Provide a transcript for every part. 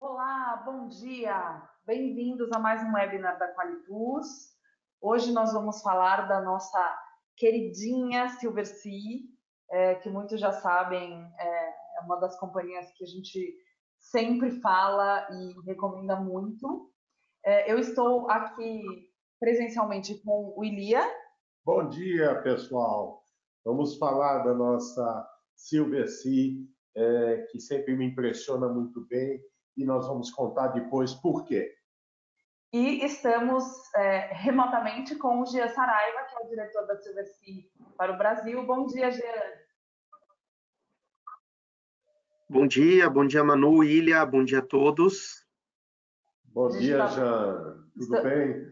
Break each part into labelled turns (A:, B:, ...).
A: Olá, bom dia! Bem-vindos a mais um webinar da Qualitus. Hoje nós vamos falar da nossa queridinha Silversea, que muitos já sabem, é uma das companhias que a gente sempre fala e recomenda muito. Eu estou aqui presencialmente com o Ilia.
B: Bom dia, pessoal. Vamos falar da nossa Silversea, que sempre me impressiona muito bem, e nós vamos contar depois por quê.
A: E estamos remotamente com o Jean Saraiva, que é o diretor da Silversea para o Brasil. Bom dia, Jean.
C: Bom dia, Manu, Ilha, bom dia a todos.
B: Bom dia, Jean. Tudo bem?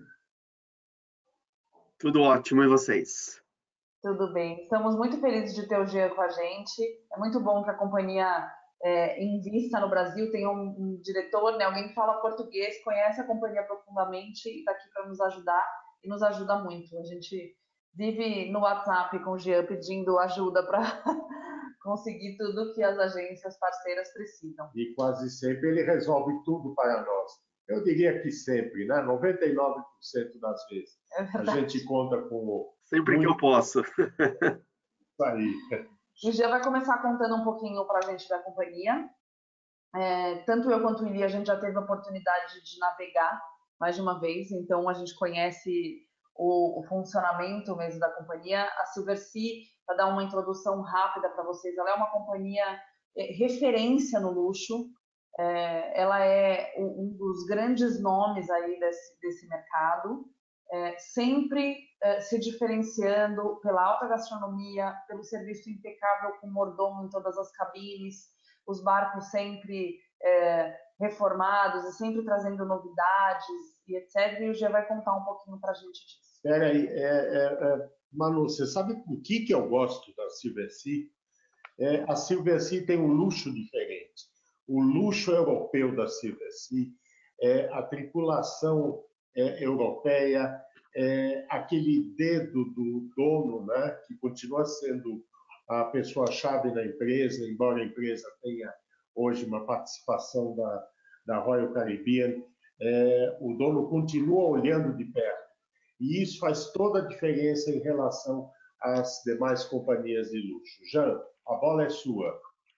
C: Tudo ótimo, e vocês?
A: Tudo bem. Estamos muito felizes de ter o Jean com a gente. É muito bom que a companhia invista no Brasil, tem um diretor, né, alguém que fala português, conhece a companhia profundamente e está aqui para nos ajudar, e nos ajuda muito. A gente vive no WhatsApp com o Jean pedindo ajuda para conseguir tudo que as agências parceiras precisam.
B: E quase sempre ele resolve tudo para nós. Eu diria que sempre, né? 99% das vezes. A gente conta com o...
C: Sempre que eu posso.
B: Isso aí.
A: O Jean vai começar contando um pouquinho para a gente da companhia. Tanto eu quanto o Ili, a gente já teve a oportunidade de navegar mais de uma vez, então a gente conhece o funcionamento mesmo da companhia. A Silversea, para dar uma introdução rápida para vocês, ela é uma companhia referência no luxo. Ela é um dos grandes nomes aí desse mercado, sempre se diferenciando pela alta gastronomia, pelo serviço impecável com mordomo em todas as cabines, os barcos sempre reformados e sempre trazendo novidades e etc. E o Gê vai contar um pouquinho para a gente disso.
B: Espera aí, Manu, você sabe o que eu gosto da Silversea? A Silversea tem um luxo diferente. O luxo europeu da Silversea, a tripulação europeia, aquele dedo do dono, né, que continua sendo a pessoa-chave na empresa, embora a empresa tenha hoje uma participação da Royal Caribbean, o dono continua olhando de perto. E isso faz toda a diferença em relação às demais companhias de luxo. Jean, a bola é sua.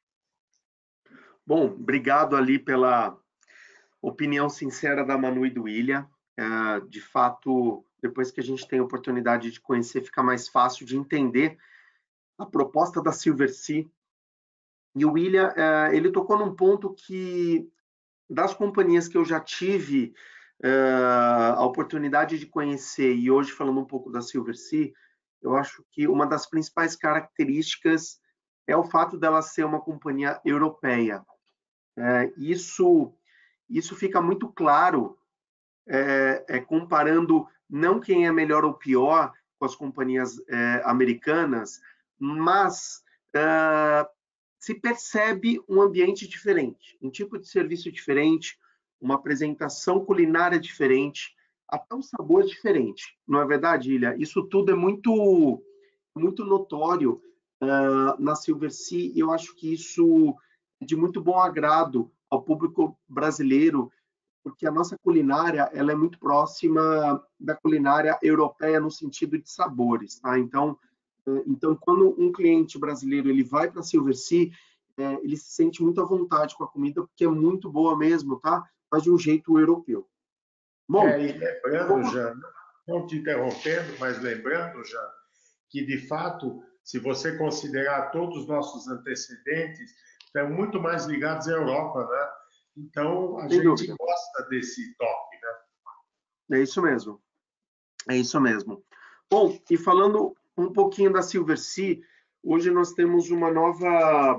C: Bom, obrigado ali pela opinião sincera da Manu e do Ilha. De fato, depois que a gente tem a oportunidade de conhecer, fica mais fácil de entender a proposta da Silversea. E o Ilha, ele tocou num ponto que, das companhias que eu já tive a oportunidade de conhecer, e hoje falando um pouco da Silversea, eu acho que uma das principais características é o fato dela ser uma companhia europeia. Isso fica muito claro comparando não quem é melhor ou pior com as companhias americanas, mas se percebe um ambiente diferente, um tipo de serviço diferente, uma apresentação culinária diferente, até um sabor diferente. Não é verdade, Ilha? Isso tudo é muito notório na Silversea, e eu acho que isso é de muito bom agrado ao público brasileiro, porque a nossa culinária ela é muito próxima da culinária europeia no sentido de sabores, tá? Então, quando um cliente brasileiro ele vai para a Silversea, ele se sente muito à vontade com a comida, porque é muito boa mesmo, tá? Mas de um jeito europeu.
B: Bom, e lembrando, Jean, não te interrompendo, mas lembrando, Jean, que de fato, se você considerar todos os nossos antecedentes, estão muito mais ligados à Europa, né? Então, a gente gosta desse toque, né?
C: É isso mesmo. É isso mesmo. Bom, e falando um pouquinho da Silversea, hoje nós temos uma nova,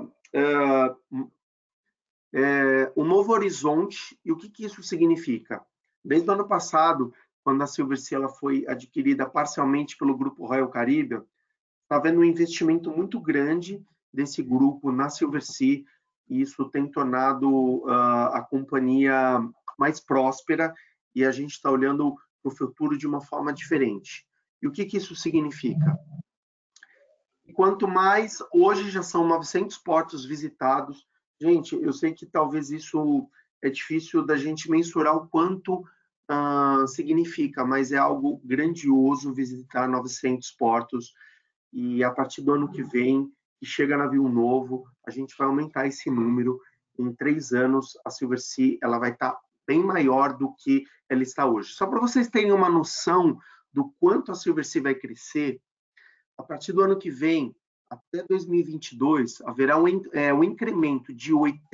C: um novo horizonte. E o que isso significa? Desde o ano passado, quando a Silversea ela foi adquirida parcialmente pelo grupo Royal Caribbean, está havendo um investimento muito grande desse grupo na Silversea, e isso tem tornado a companhia mais próspera, e a gente está olhando para o futuro de uma forma diferente. E o que isso significa? Quanto mais, hoje já são 900 portos visitados. Gente, eu sei que talvez isso é difícil da gente mensurar o quanto significa, mas é algo grandioso visitar 900 portos, e a partir do ano que vem, que chega navio novo, a gente vai aumentar esse número. Em 3 anos, a Silversea ela vai estar bem maior do que ela está hoje. Só para vocês terem uma noção do quanto a Silversea vai crescer, a partir do ano que vem, até 2022, haverá um incremento de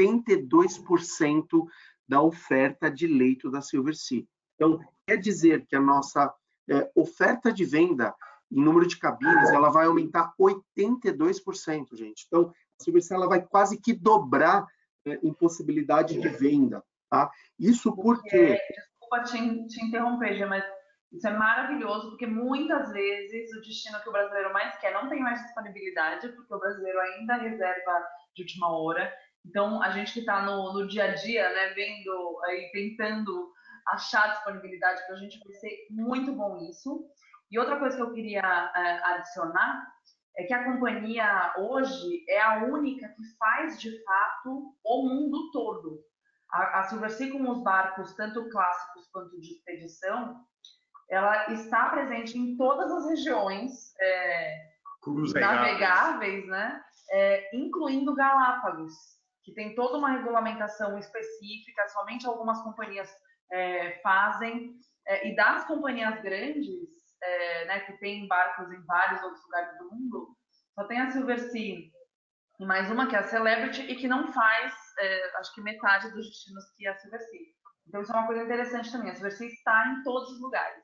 C: 82% da oferta de leito da Silversea. Então, quer dizer que a nossa oferta de venda em número de cabines, ela vai aumentar 82%, gente. Então, a Silversea ela vai quase que dobrar em possibilidade de venda, tá? Isso porque...
A: Desculpa te interromper, Gê, mas isso é maravilhoso, porque muitas vezes o destino que o brasileiro mais quer não tem mais disponibilidade, porque o brasileiro ainda reserva de última hora. Então, a gente que está no dia a dia, né, vendo aí, tentando achar disponibilidade para a gente, vai ser muito bom isso. E outra coisa que eu queria adicionar é que a companhia hoje é a única que faz, de fato, o mundo todo. A Silversea, com os barcos, tanto clássicos quanto de expedição, ela está presente em todas as regiões navegáveis, né? Incluindo Galápagos, que tem toda uma regulamentação específica, somente algumas companhias fazem, e das companhias grandes, né, que tem barcos em vários outros lugares do mundo, só tem a Silversea e mais uma que é a Celebrity, e que não faz, acho que metade dos destinos que a Silversea. Então isso é uma coisa interessante também, a Silversea está em todos os lugares.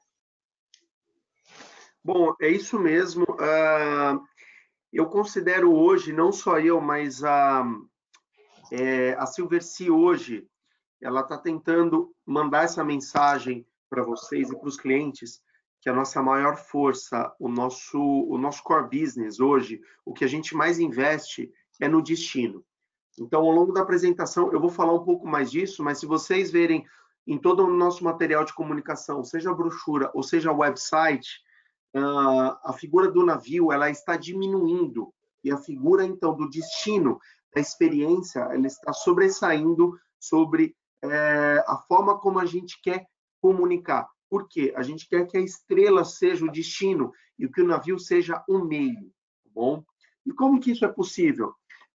C: Bom, é isso mesmo. Eu considero hoje, não só eu, mas a Silversea hoje, ela está tentando mandar essa mensagem para vocês e para os clientes, que a nossa maior força, o nosso core business hoje, o que a gente mais investe é no destino. Então, ao longo da apresentação, eu vou falar um pouco mais disso, mas se vocês verem em todo o nosso material de comunicação, seja a brochura ou seja o website, a figura do navio ela está diminuindo, e a figura, então, do destino, da experiência, ela está sobressaindo sobre a forma como a gente quer comunicar. Por quê? A gente quer que a estrela seja o destino e que o navio seja o meio, tá bom? E como que isso é possível?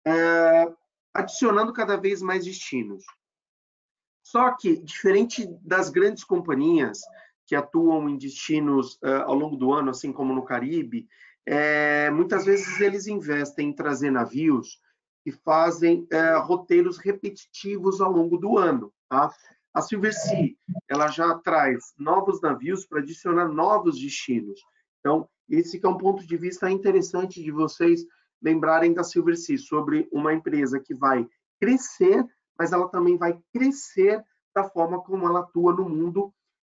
C: Adicionando cada vez mais destinos. Só que, diferente das grandes companhias que atuam em destinos ao longo do ano, assim como no Caribe, muitas vezes eles investem em trazer navios que fazem roteiros repetitivos ao longo do ano, tá? A Silversea, ela já traz novos navios para adicionar novos destinos. Então, esse que é um ponto de vista interessante de vocês lembrarem da Silversea, sobre uma empresa que vai crescer, mas ela também vai crescer da forma como ela atua no mundo,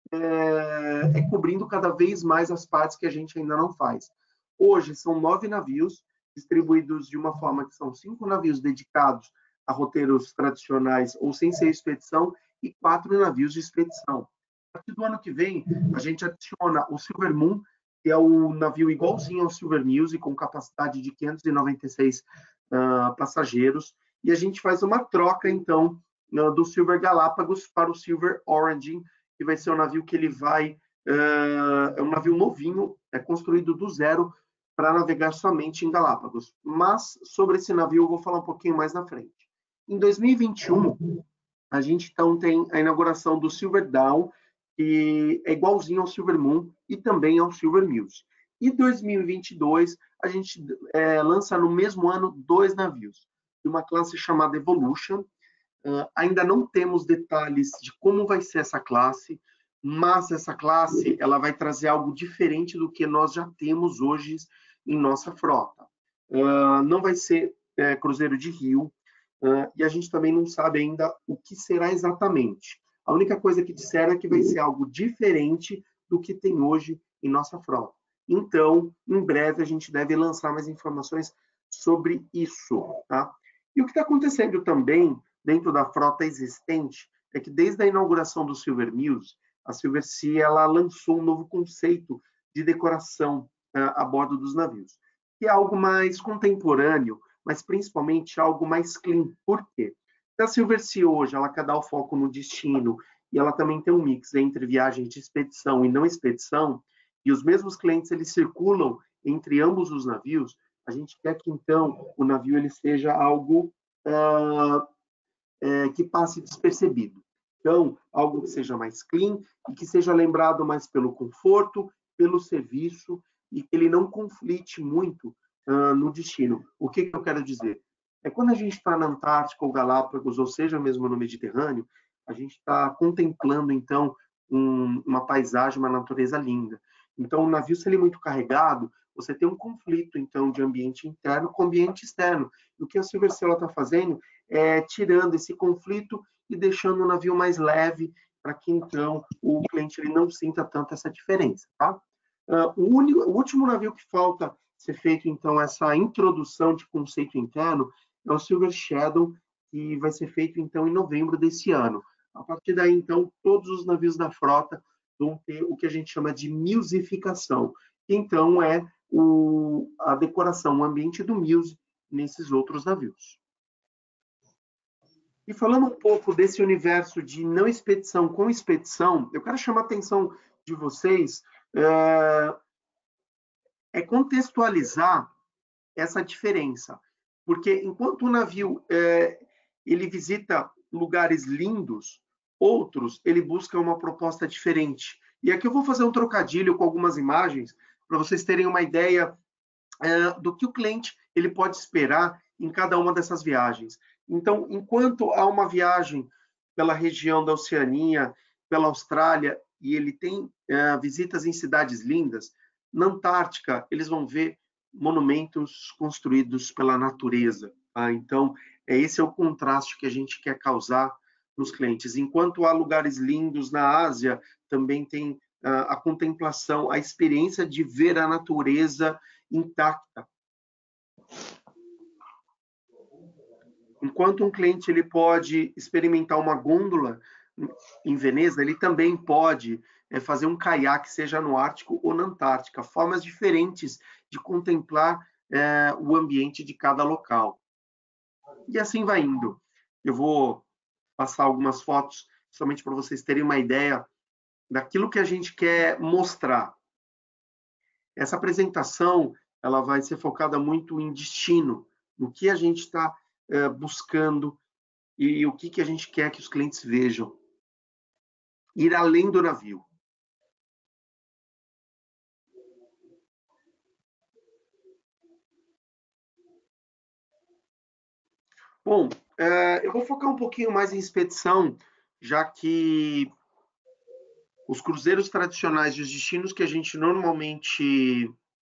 C: cobrindo cada vez mais as partes que a gente ainda não faz. Hoje, são 9 navios, distribuídos de uma forma que são 5 navios dedicados a roteiros tradicionais ou sem ser expedição, e 4 navios de expedição. A partir do ano que vem, a gente adiciona o Silver Moon, que é o navio igualzinho ao Silver Muse, com capacidade de 596 passageiros, e a gente faz uma troca, então, do Silver Galápagos para o Silver Origin, que vai ser um navio que ele vai... é um navio novinho, construído do zero, para navegar somente em Galápagos. Mas, sobre esse navio, eu vou falar um pouquinho mais na frente. Em 2021, a gente então tem a inauguração do Silver Dawn, que é igualzinho ao Silver Moon e também ao Silver Muse. E 2022, a gente lança no mesmo ano 2 navios, de uma classe chamada Evolution. Ainda não temos detalhes de como vai ser essa classe, mas essa classe ela vai trazer algo diferente do que nós já temos hoje em nossa frota. Não vai ser cruzeiro de rio, e a gente também não sabe ainda o que será exatamente. A única coisa que disseram é que vai ser algo diferente do que tem hoje em nossa frota. Então, em breve, a gente deve lançar mais informações sobre isso, tá? E o que está acontecendo também dentro da frota existente é que, desde a inauguração do Silver Muse, a Silversea ela lançou um novo conceito de decoração a bordo dos navios, que é algo mais contemporâneo, mas principalmente algo mais clean. Por quê? Se a Silversea hoje ela quer dar o foco no destino e ela também tem um mix entre viagens de expedição e não expedição, e os mesmos clientes eles circulam entre ambos os navios, a gente quer que então o navio ele seja algo que passe despercebido. Então, algo que seja mais clean e que seja lembrado mais pelo conforto, pelo serviço e que ele não conflite muito no destino. O que eu quero dizer? É quando a gente está na Antártica ou Galápagos, ou seja, mesmo no Mediterrâneo, a gente está contemplando, então, uma paisagem, uma natureza linda. Então, o navio, se ele é muito carregado, você tem um conflito, então, de ambiente interno com ambiente externo. E o que a Silversea está fazendo é tirando esse conflito e deixando o navio mais leve, para que, então, o cliente ele não sinta tanto essa diferença. Tá? O último navio que falta ser feito, então, essa introdução de conceito interno é o Silver Shadow, que vai ser feito, então, em novembro desse ano. A partir daí, então, todos os navios da frota vão ter o que a gente chama de musificação, que, então, é a decoração, o ambiente do music nesses outros navios. E falando um pouco desse universo de não expedição com expedição, eu quero chamar a atenção de vocês contextualizar essa diferença. Porque enquanto o navio ele visita lugares lindos, outros ele busca uma proposta diferente. E aqui eu vou fazer um trocadilho com algumas imagens para vocês terem uma ideia do que o cliente ele pode esperar em cada uma dessas viagens. Então, enquanto há uma viagem pela região da Oceania, pela Austrália, e ele tem visitas em cidades lindas, na Antártica eles vão ver monumentos construídos pela natureza. Tá? Então, esse é o contraste que a gente quer causar nos clientes. Enquanto há lugares lindos na Ásia, também tem a contemplação, a experiência de ver a natureza intacta. Enquanto um cliente ele pode experimentar uma gôndola em Veneza, ele também pode fazer um caiaque, seja no Ártico ou na Antártica, formas diferentes de contemplar o ambiente de cada local. E assim vai indo. Eu vou passar algumas fotos, somente para vocês terem uma ideia daquilo que a gente quer mostrar. Essa apresentação ela vai ser focada muito em destino, no que a gente está buscando e o que a gente quer que os clientes vejam. Ir além do navio. Bom, eu vou focar um pouquinho mais em expedição, já que os cruzeiros tradicionais e os destinos que a gente normalmente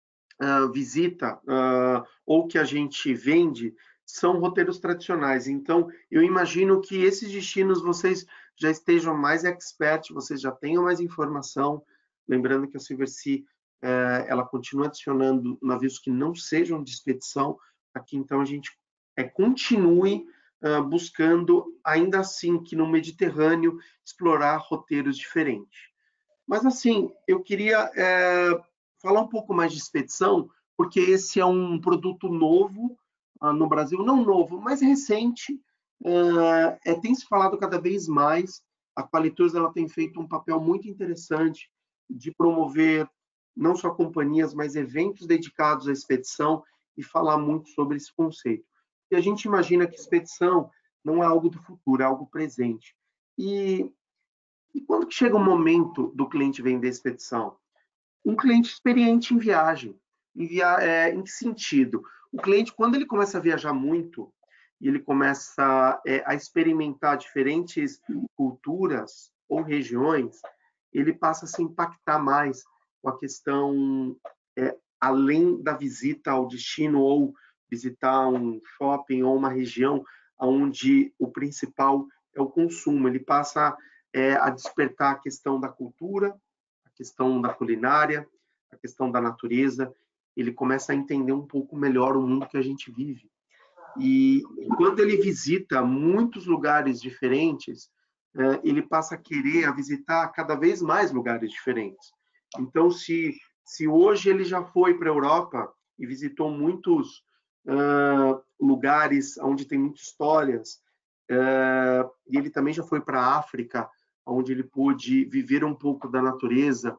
C: visita ou que a gente vende são roteiros tradicionais. Então, eu imagino que esses destinos vocês já estejam mais expert, vocês já tenham mais informação. Lembrando que a Silversea ela continua adicionando navios que não sejam de expedição. Aqui, então, a gente continue buscando, ainda assim, que no Mediterrâneo, explorar roteiros diferentes. Mas, assim, eu queria falar um pouco mais de expedição, porque esse é um produto novo no Brasil, não novo, mas recente. Tem se falado cada vez mais. A Qualitours ela tem feito um papel muito interessante de promover não só companhias, mas eventos dedicados à expedição e falar muito sobre esse conceito. E a gente imagina que expedição não é algo do futuro, é algo presente. E quando que chega o momento do cliente vender expedição? Um cliente experiente em viagem. Em que sentido? O cliente, quando ele começa a viajar muito, e ele começa a experimentar diferentes culturas ou regiões, ele passa a se impactar mais com a questão, além da visita ao destino ou visitar um shopping ou uma região onde o principal é o consumo. Ele passa a despertar a questão da cultura, a questão da culinária, a questão da natureza. Ele começa a entender um pouco melhor o mundo que a gente vive. E quando ele visita muitos lugares diferentes, ele passa a querer visitar cada vez mais lugares diferentes. Então, se hoje ele já foi para a Europa e visitou muitos lugares onde tem muitas histórias, e ele também já foi para a África, onde ele pôde viver um pouco da natureza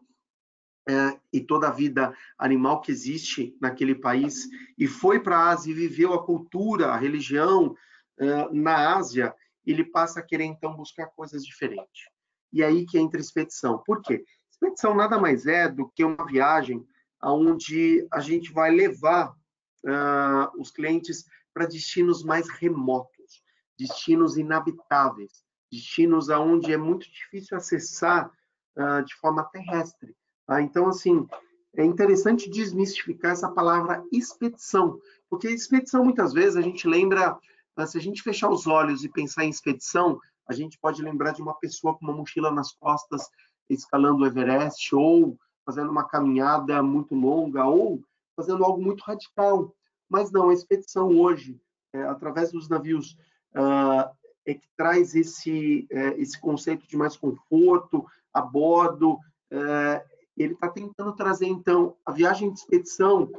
C: e toda a vida animal que existe naquele país, e foi para a Ásia e viveu a cultura, a religião na Ásia, ele passa a querer então buscar coisas diferentes. E aí que entra a expedição. Por quê? Expedição nada mais é do que uma viagem onde a gente vai levar os clientes para destinos mais remotos, destinos inabitáveis, destinos aonde é muito difícil acessar de forma terrestre. Então, assim, é interessante desmistificar essa palavra expedição, porque expedição, muitas vezes, a gente lembra, se a gente fechar os olhos e pensar em expedição, a gente pode lembrar de uma pessoa com uma mochila nas costas, escalando o Everest, ou fazendo uma caminhada muito longa, ou fazendo algo muito radical. Mas não, a expedição hoje, através dos navios, é que traz esse conceito de mais conforto a bordo. Ele está tentando trazer, então, a viagem de expedição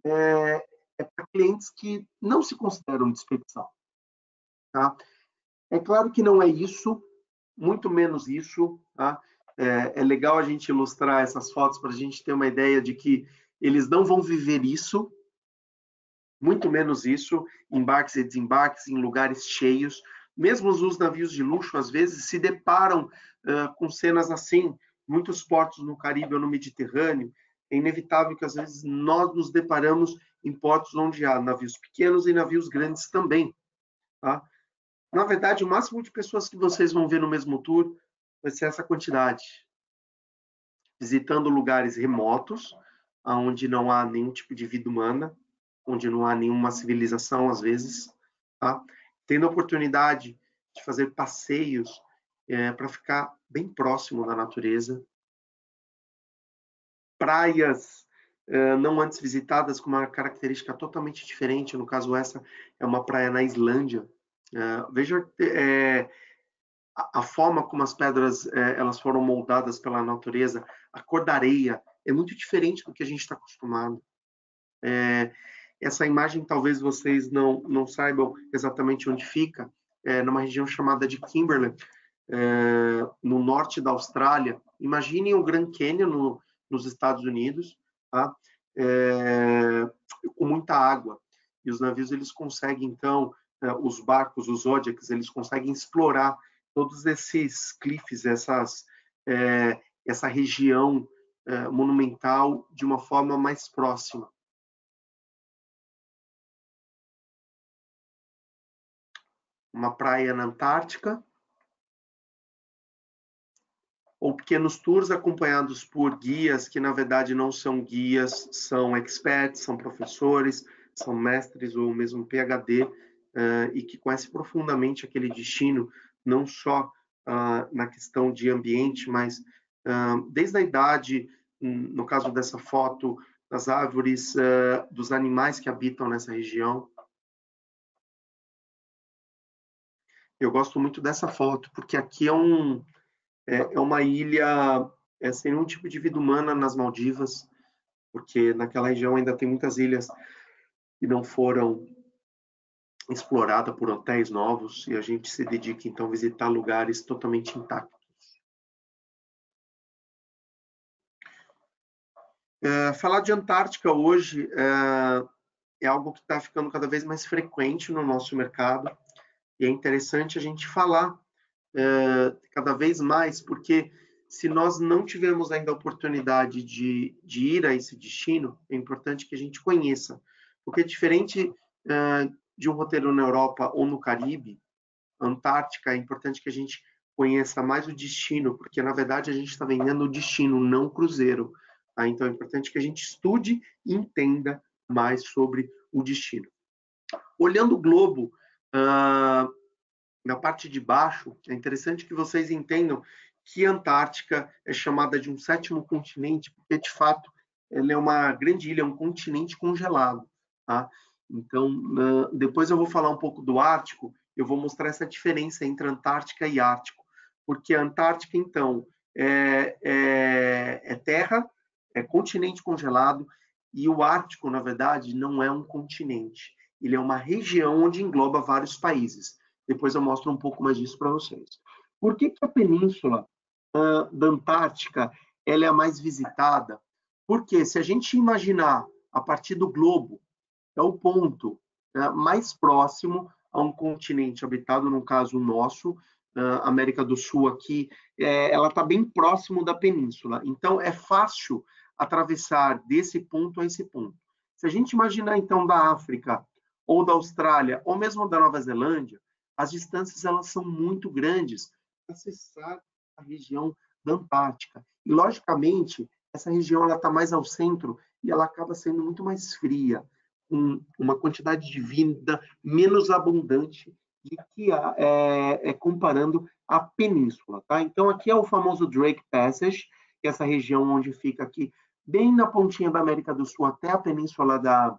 C: para clientes que não se consideram de expedição. Tá? É claro que não é isso, muito menos isso. Tá? É legal a gente ilustrar essas fotos para a gente ter uma ideia de que eles não vão viver isso, muito menos isso, embarques e desembarques em lugares cheios. Mesmo os navios de luxo, às vezes, se deparam com cenas assim, muitos portos no Caribe ou no Mediterrâneo. É inevitável que, às vezes, nós nos deparamos em portos onde há navios pequenos e navios grandes também. Tá? Na verdade, o máximo de pessoas que vocês vão ver no mesmo tour vai ser essa quantidade. Visitando lugares remotos, onde não há nenhum tipo de vida humana, onde não há nenhuma civilização, às vezes, tá? Tendo a oportunidade de fazer passeios para ficar bem próximo da natureza, praias não antes visitadas com uma característica totalmente diferente, no caso essa é uma praia na Islândia. Veja a forma como as pedras elas foram moldadas pela natureza, a cor da areia é muito diferente do que a gente está acostumado. Essa imagem talvez vocês não saibam exatamente onde fica, numa região chamada de Kimberley, no norte da Austrália. Imaginem o Grand Canyon nos Estados Unidos, tá? Com muita água. E os navios eles conseguem, então, os barcos, os Zodiacs, eles conseguem explorar todos esses cliffs, essa região monumental de uma forma mais próxima. Uma praia na Antártica, ou pequenos tours acompanhados por guias que, na verdade, não são guias, são experts, são professores, são mestres ou mesmo PhD, e que conhecem profundamente aquele destino, não só na questão de ambiente, mas desde a idade, no caso dessa foto, das árvores, dos animais que habitam nessa região. Eu gosto muito dessa foto, porque aqui é uma ilha sem nenhum tipo de vida humana nas Maldivas, porque naquela região ainda tem muitas ilhas que não foram exploradas por hotéis novos, e a gente se dedica então a visitar lugares totalmente intactos. Falar de Antártica hoje é algo que está ficando cada vez mais frequente no nosso mercado, e é interessante a gente falar cada vez mais, porque se nós não tivermos ainda a oportunidade de ir a esse destino, é importante que a gente conheça, porque diferente de um roteiro na Europa ou no Caribe, Antártica, é importante que a gente conheça mais o destino, porque na verdade a gente está vendendo o destino, não o cruzeiro. Tá? Então é importante que a gente estude e entenda mais sobre o destino. Olhando o globo, na parte de baixo, é interessante que vocês entendam que a Antártica é chamada de um sétimo continente, porque, de fato, ela é uma grande ilha, um continente congelado. Tá? Então, depois eu vou falar um pouco do Ártico, eu vou mostrar essa diferença entre Antártica e Ártico, porque a Antártica, então, é terra, é continente congelado, e o Ártico, na verdade, não é um continente. Ele é uma região onde engloba vários países. Depois eu mostro um pouco mais disso para vocês. Por que a península da Antártica ela é a mais visitada? Porque se a gente imaginar a partir do globo, é o ponto mais próximo a um continente habitado, no caso o nosso, América do Sul aqui, ela está bem próximo da península. Então, é fácil atravessar desse ponto a esse ponto. Se a gente imaginar, então, da África, ou da Austrália, ou mesmo da Nova Zelândia, as distâncias elas são muito grandes para acessar a região da Antártica. E, logicamente, essa região está mais ao centro e ela acaba sendo muito mais fria, com uma quantidade de vida menos abundante de que comparando a península. Tá? Então, aqui é o famoso Drake Passage, que é essa região onde fica aqui, bem na pontinha da América do Sul, até a península da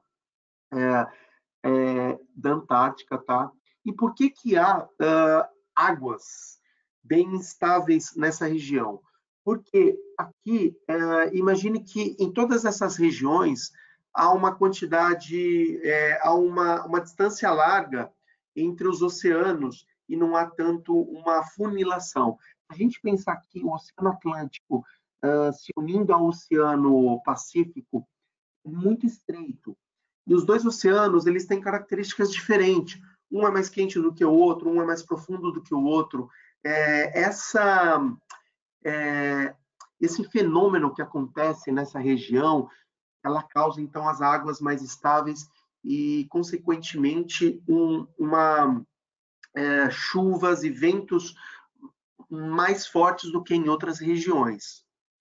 C: Antártica. Tá? E por que há águas bem instáveis nessa região? Porque aqui, imagine que em todas essas regiões, há uma quantidade, há uma distância larga entre os oceanos e não há tanto uma funilação. A gente pensar aqui o Oceano Atlântico se unindo ao Oceano Pacífico, é muito estreito. E os dois oceanos, eles têm características diferentes. Um é mais quente do que o outro, um é mais profundo do que o outro. Esse fenômeno que acontece nessa região, ela causa, então, as águas mais estáveis e, consequentemente, chuvas e ventos mais fortes do que em outras regiões.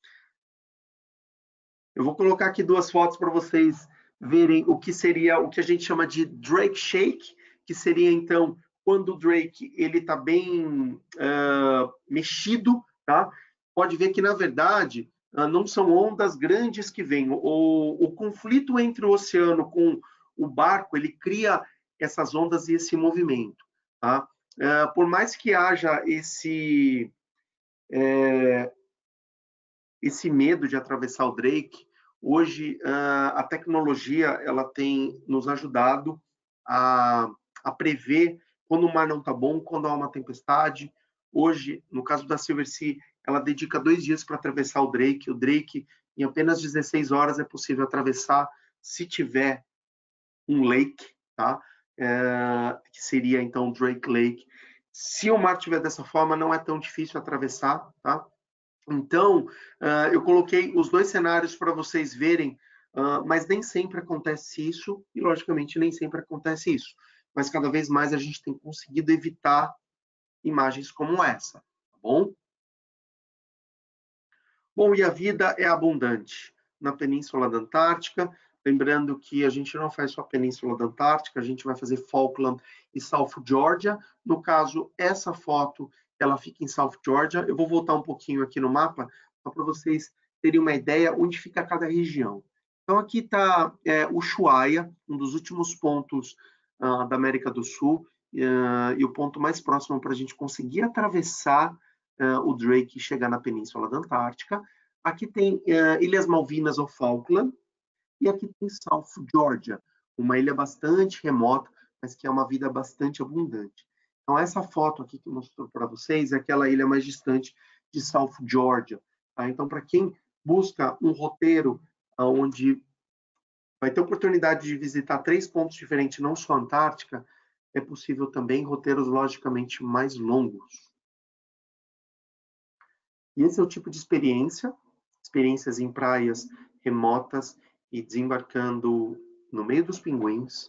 C: Eu vou colocar aqui duas fotos para vocês verem o que seria, o que a gente chama de Drake Shake, que seria, então, quando o Drake está bem mexido, tá? Pode ver que, na verdade, não são ondas grandes que vêm. O conflito entre o oceano com o barco, ele cria essas ondas e esse movimento. Tá? Por mais que haja esse medo de atravessar o Drake, hoje a tecnologia ela tem nos ajudado a prever quando o mar não está bom, quando há uma tempestade. Hoje, no caso da Silversea, ela dedica 2 dias para atravessar o Drake. O Drake, em apenas 16 horas, é possível atravessar se tiver um lake, tá? Que seria, então, Drake Lake. Se o mar estiver dessa forma, não é tão difícil atravessar, tá? Então, eu coloquei os 2 cenários para vocês verem, mas nem sempre acontece isso, e, logicamente, nem sempre acontece isso. Mas, cada vez mais, a gente tem conseguido evitar imagens como essa, tá bom? Bom, e a vida é abundante na Península da Antártica. Lembrando que a gente não faz só a Península da Antártica, a gente vai fazer Falkland e South Georgia. No caso, essa foto, ela fica em South Georgia. Eu vou voltar um pouquinho aqui no mapa, só para vocês terem uma ideia onde fica cada região. Então, aqui está Ushuaia, um dos últimos pontos da América do Sul, e o ponto mais próximo para a gente conseguir atravessar o Drake e chegar na Península da Antártica. Aqui tem Ilhas Malvinas ou Falkland, e aqui tem South Georgia, uma ilha bastante remota, mas que é uma vida bastante abundante. Então, essa foto aqui que eu mostrou para vocês é aquela ilha mais distante de South Georgia. Tá? Então, para quem busca um roteiro onde vai ter oportunidade de visitar 3 pontos diferentes, não só a Antártica, é possível também roteiros, logicamente, mais longos. E esse é o tipo de experiências em praias remotas e desembarcando no meio dos pinguins.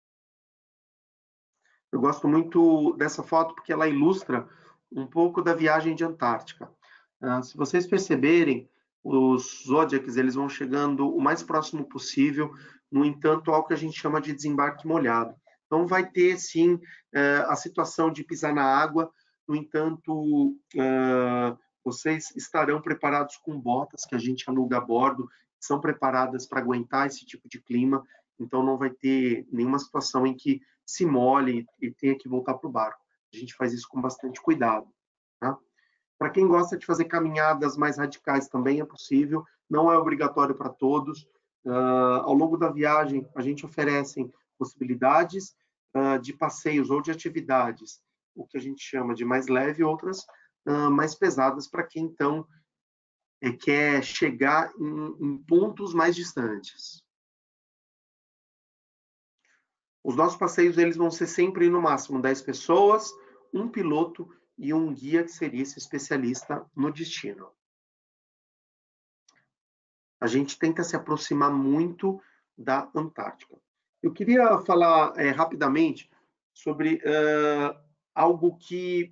C: Eu gosto muito dessa foto porque ela ilustra um pouco da viagem de Antártica. Se vocês perceberem, os Zodiacs eles vão chegando o mais próximo possível, no entanto, ao que a gente chama de desembarque molhado. Então, vai ter, sim, a situação de pisar na água, no entanto, vocês estarão preparados com botas que a gente aluga a bordo, são preparadas para aguentar esse tipo de clima, então não vai ter nenhuma situação em que se molhe e tenha que voltar para o barco. A gente faz isso com bastante cuidado. Tá? Para quem gosta de fazer caminhadas mais radicais também é possível, não é obrigatório para todos. Ao longo da viagem, a gente oferece possibilidades de passeios ou de atividades o que a gente chama de mais leve, e outras mais pesadas para quem, então, quer chegar em pontos mais distantes. Os nossos passeios eles vão ser sempre, no máximo, 10 pessoas, um piloto e um guia, que seria esse especialista no destino. A gente tenta se aproximar muito da Antártica. Eu queria falar rapidamente sobre algo que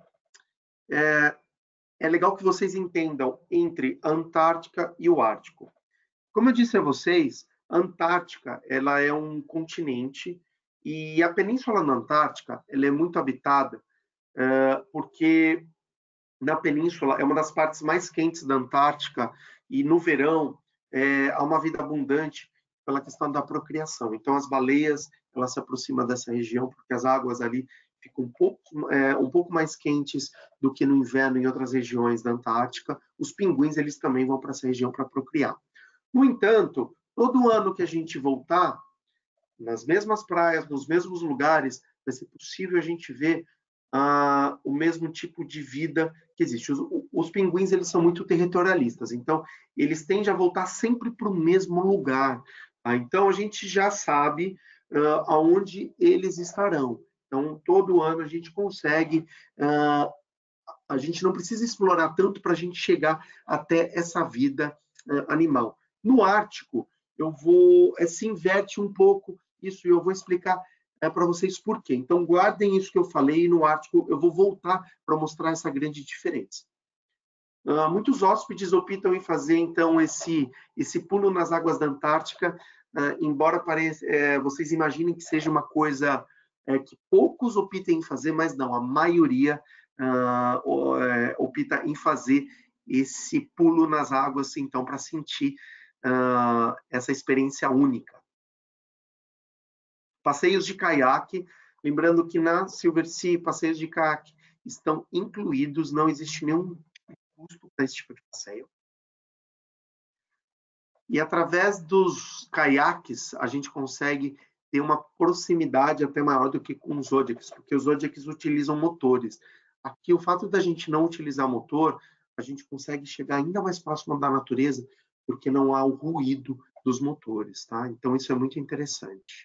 C: é legal que vocês entendam entre a Antártica e o Ártico. Como eu disse a vocês, a Antártica ela é um continente e a Península da Antártica ela é muito habitada porque na Península é uma das partes mais quentes da Antártica e no verão há uma vida abundante pela questão da procriação. Então as baleias elas se aproximam dessa região porque as águas ali ficam um pouco mais quentes do que no inverno em outras regiões da Antártica. Os pinguins eles também vão para essa região para procriar. No entanto, todo ano que a gente voltar, nas mesmas praias, nos mesmos lugares, vai ser possível a gente ver o mesmo tipo de vida que existe. Os pinguins eles são muito territorialistas, então eles tendem a voltar sempre para o mesmo lugar. Tá? Então a gente já sabe aonde eles estarão. Então todo ano a gente consegue, a gente não precisa explorar tanto para a gente chegar até essa vida animal. No Ártico, se inverte um pouco isso e eu vou explicar para vocês por quê. Então, guardem isso que eu falei e no Ártico eu vou voltar para mostrar essa grande diferença. Muitos hóspedes optam em fazer, então, esse pulo nas águas da Antártica, embora vocês imaginem que seja uma coisa que poucos optem em fazer, mas não, a maioria opta em fazer esse pulo nas águas, então, para sentir essa experiência única. Passeios de caiaque, lembrando que na Silversea, passeios de caiaque estão incluídos, não existe nenhum custo para esse tipo de passeio. E através dos caiaques, a gente consegue ter uma proximidade até maior do que com os Zodiacs, porque os Zodiacs utilizam motores. Aqui, o fato da gente não utilizar motor, a gente consegue chegar ainda mais próximo da natureza, porque não há o ruído dos motores, tá? Então, isso é muito interessante.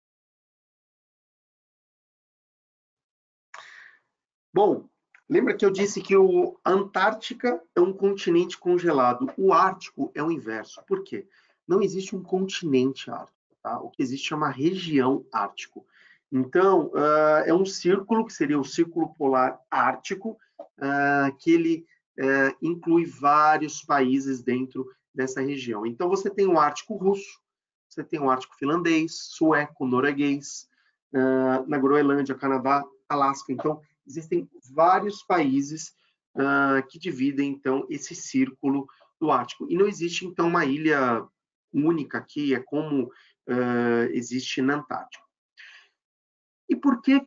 C: Bom, lembra que eu disse que a Antártica é um continente congelado. O Ártico é o inverso. Por quê? Não existe um continente ártico, tá? O que existe é uma região ártico. Então, é um círculo, que seria o Círculo Polar Ártico, que ele inclui vários países dentro dessa região. Então, você tem o Ártico russo, você tem o Ártico finlandês, sueco, norueguês, na Groenlândia, Canadá, Alasca. Então, existem vários países que dividem, então, esse círculo do Ártico. E não existe, então, uma ilha única aqui, é como existe na Antártica. E por que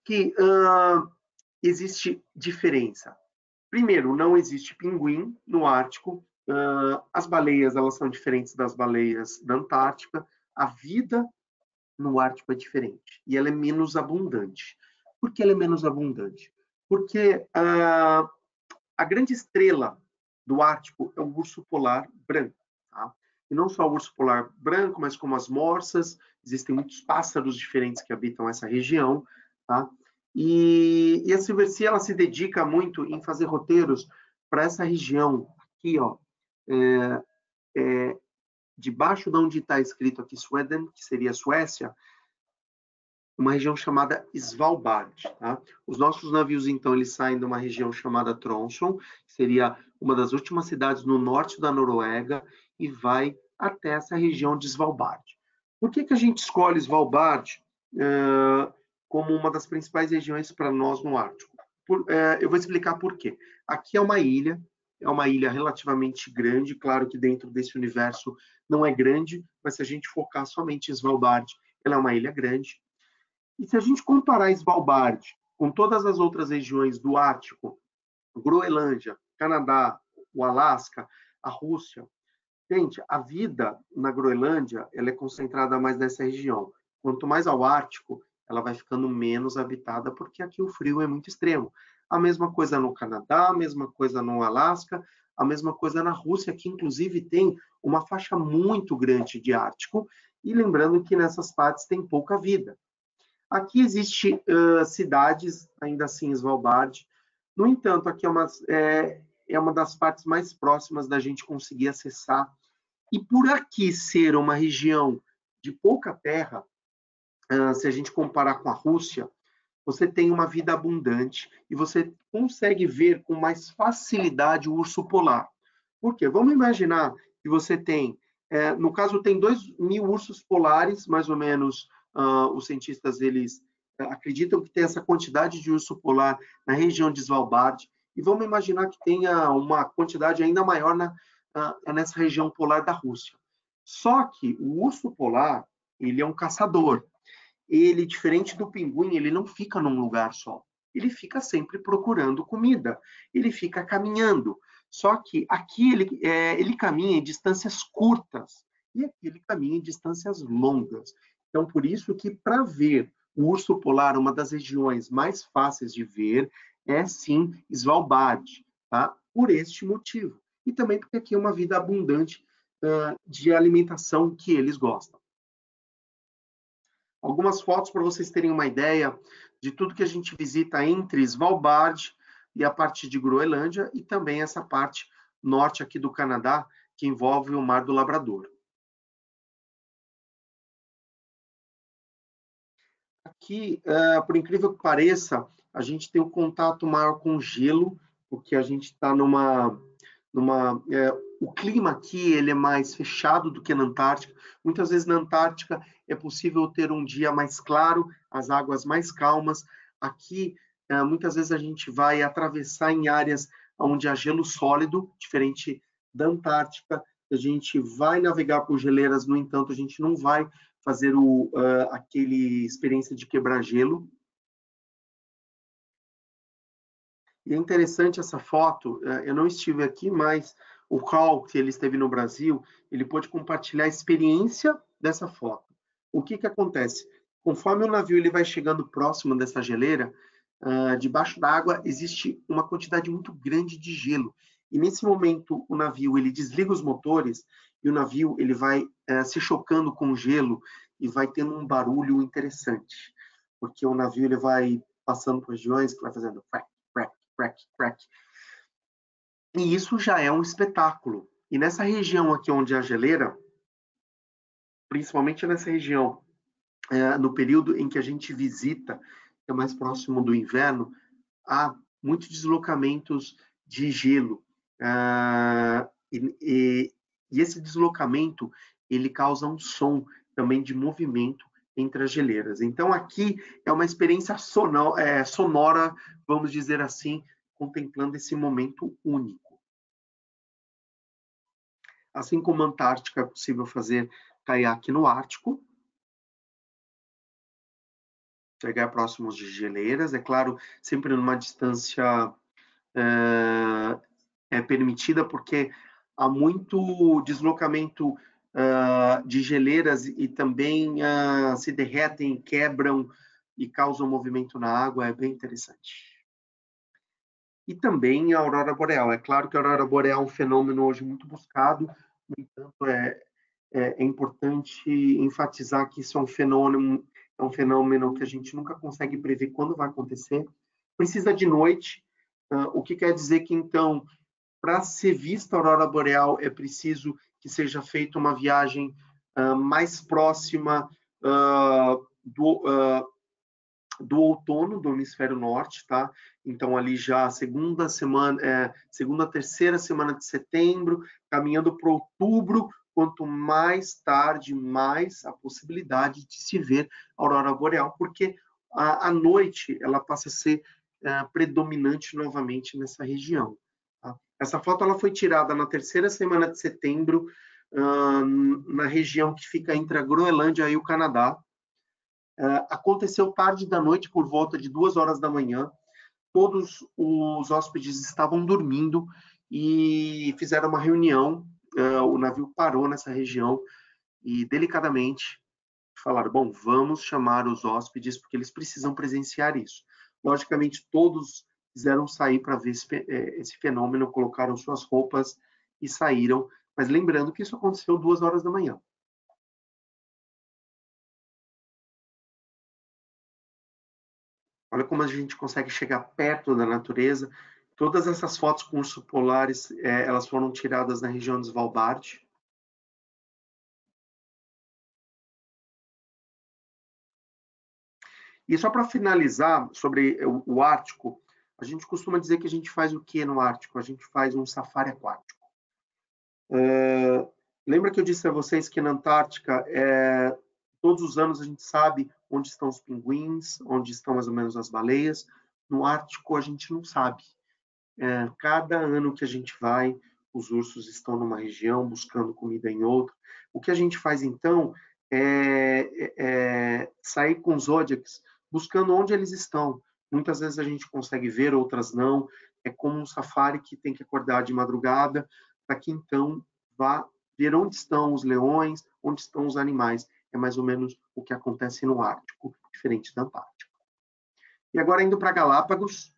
C: existe diferença? Primeiro, não existe pinguim no Ártico. As baleias elas são diferentes das baleias da Antártica. A vida no Ártico é diferente e ela é menos abundante. Por que ela é menos abundante? Porque a grande estrela do Ártico é o urso polar branco. Tá? E não só o urso polar branco, mas como as morsas, existem muitos pássaros diferentes que habitam essa região. Tá? E a Silversea ela se dedica muito em fazer roteiros para essa região aqui, ó, debaixo de onde está escrito aqui Sweden, que seria a Suécia, uma região chamada Svalbard. Tá? Os nossos navios, então, eles saem de uma região chamada Tromsø, que seria uma das últimas cidades no norte da Noruega, e vai até essa região de Svalbard. Por que a gente escolhe Svalbard como uma das principais regiões para nós no Ártico? Eu vou explicar por quê. Aqui é uma ilha relativamente grande, claro que dentro desse universo não é grande, mas se a gente focar somente em Svalbard, ela é uma ilha grande. E se a gente comparar Svalbard com todas as outras regiões do Ártico, Groenlândia, Canadá, o Alasca, a Rússia, gente, a vida na Groenlândia ela é concentrada mais nessa região. Quanto mais ao Ártico, ela vai ficando menos habitada, porque aqui o frio é muito extremo. A mesma coisa no Canadá, a mesma coisa no Alasca, a mesma coisa na Rússia, que inclusive tem uma faixa muito grande de Ártico, e lembrando que nessas partes tem pouca vida. Aqui existem cidades, ainda assim, Svalbard. No entanto, aqui é uma das partes mais próximas da gente conseguir acessar. E por aqui ser uma região de pouca terra, se a gente comparar com a Rússia, você tem uma vida abundante e você consegue ver com mais facilidade o urso polar. Por quê? Vamos imaginar que você tem, no caso, tem 2.000 ursos polares, mais ou menos, os cientistas eles acreditam que tem essa quantidade de urso polar na região de Svalbard, e vamos imaginar que tenha uma quantidade ainda maior nessa região polar da Rússia. Só que o urso polar, ele é um caçador. Ele, diferente do pinguim, ele não fica num lugar só. Ele fica sempre procurando comida. Ele fica caminhando. Só que aqui ele caminha em distâncias curtas e aqui ele caminha em distâncias longas. Então, por isso que para ver o urso polar, uma das regiões mais fáceis de ver é sim Svalbard, tá? Por este motivo. E também porque aqui é uma vida abundante de alimentação que eles gostam. Algumas fotos para vocês terem uma ideia de tudo que a gente visita entre Svalbard e a parte de Groenlândia e também essa parte norte aqui do Canadá, que envolve o Mar do Labrador. Aqui, por incrível que pareça, a gente tem um contato maior com o gelo, porque a gente está o clima aqui ele é mais fechado do que na Antártica. Muitas vezes na Antártica é possível ter um dia mais claro, as águas mais calmas. Aqui, muitas vezes a gente vai atravessar em áreas onde há gelo sólido, diferente da Antártica. A gente vai navegar por geleiras, no entanto, a gente não vai fazer aquele experiência de quebrar gelo. E é interessante essa foto, eu não estive aqui, mas o Carl, que ele esteve no Brasil, ele pôde compartilhar a experiência dessa foto. O que acontece? Conforme o navio ele vai chegando próximo dessa geleira, debaixo da água existe uma quantidade muito grande de gelo. E nesse momento o navio ele desliga os motores e o navio ele vai se chocando com o gelo e vai tendo um barulho interessante, porque o navio ele vai passando por regiões que vai fazendo crack, crack, crack, crack. E isso já é um espetáculo. E nessa região aqui onde há a geleira, principalmente nessa região, no período em que a gente visita, que é mais próximo do inverno, há muitos deslocamentos de gelo. E esse deslocamento, ele causa um som também de movimento entre as geleiras. Então, aqui é uma experiência sonora, vamos dizer assim, contemplando esse momento único. Assim como a Antártica, é possível fazer caiaque no Ártico, chegar próximos de geleiras, é claro, sempre numa distância permitida, porque há muito deslocamento de geleiras e também se derretem, quebram e causam movimento na água, é bem interessante. E também a aurora boreal. É claro que a aurora boreal é um fenômeno hoje muito buscado, no entanto, é importante enfatizar que isso é um fenômeno que a gente nunca consegue prever quando vai acontecer. Precisa de noite, o que quer dizer que, então, para ser vista a aurora boreal, é preciso que seja feita uma viagem mais próxima do outono do hemisfério norte, tá? Então ali já segunda, terceira semana de setembro, caminhando para outubro, quanto mais tarde, mais a possibilidade de se ver a aurora boreal, porque a noite ela passa a ser predominante novamente nessa região. Tá? Essa foto ela foi tirada na terceira semana de setembro, na região que fica entre a Groenlândia e o Canadá. Aconteceu tarde da noite, por volta de 2 horas da manhã. Todos os hóspedes estavam dormindo e fizeram uma reunião. O navio parou nessa região e, delicadamente, falaram, bom, vamos chamar os hóspedes porque eles precisam presenciar isso. Logicamente, todos quiseram sair para ver esse fenômeno, colocaram suas roupas e saíram, mas lembrando que isso aconteceu 2 horas da manhã. Olha como a gente consegue chegar perto da natureza. Todas essas fotos com ursos polares, elas foram tiradas na região de Svalbard. E só para finalizar sobre o Ártico, a gente costuma dizer que a gente faz o que no Ártico? A gente faz um safari aquático. Lembra que eu disse a vocês que na Antártica, todos os anos a gente sabe onde estão os pinguins, onde estão mais ou menos as baleias. No Ártico a gente não sabe. Cada ano que a gente vai, os ursos estão numa região, buscando comida em outra. O que a gente faz então é sair com os Zodiacs, buscando onde eles estão. Muitas vezes a gente consegue ver, outras não. É como um safari que tem que acordar de madrugada, para que então vá ver onde estão os leões, onde estão os animais. É mais ou menos o que acontece no Ártico, diferente da Antártica. E agora indo para Galápagos,